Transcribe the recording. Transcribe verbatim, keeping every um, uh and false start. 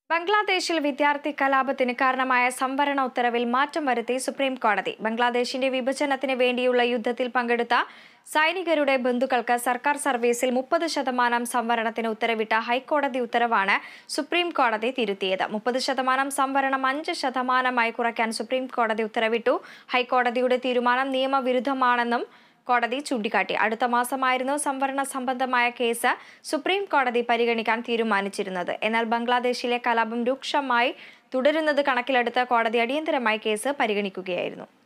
ബംഗ്ലാദേശിൽ വിദ്യാർത്ഥി കലാപത്തിന് കാരണമായ സംവരണ ഉത്തരവിൽ മാറ്റം വരുത്തി സുപ്രീം കോടതി. ബംഗ്ലാദേശിന്റെ വിഭജനത്തിന് വേണ്ടിയുള്ള യുദ്ധത്തിൽ പങ്കെടുത്ത സൈനികരുടെ ബന്ധുക്കൾക്ക് സർക്കാർ സർവീസിൽ മുപ്പത് ശതമാനം സംവരണത്തിന് ഉത്തരവിട്ട ഹൈക്കോടതി ഉത്തരവാണ് സുപ്രീം കോടതി തിരുത്തിയത്. മുപ്പത് ശതമാനം സംവരണം അഞ്ച് ശതമാനമായി കുറയ്ക്കാൻ സുപ്രീം കോടതി ഉത്തരവിട്ടു. ഹൈക്കോടതിയുടെ തീരുമാനം നിയമവിരുദ്ധമാണെന്നും കോടതി ചൂണ്ടിക്കാട്ടി. അടുത്ത മാസമായിരുന്നു സംവരണ സംബന്ധമായ കേസ് സുപ്രീം കോടതി പരിഗണിക്കാൻ തീരുമാനിച്ചിരുന്നത്. എന്നാൽ ബംഗ്ലാദേശിലെ കലാപം രൂക്ഷമായി തുടരുന്നത് കണക്കിലെടുത്ത് കോടതി അടിയന്തരമായി കേസ് പരിഗണിക്കുകയായിരുന്നു.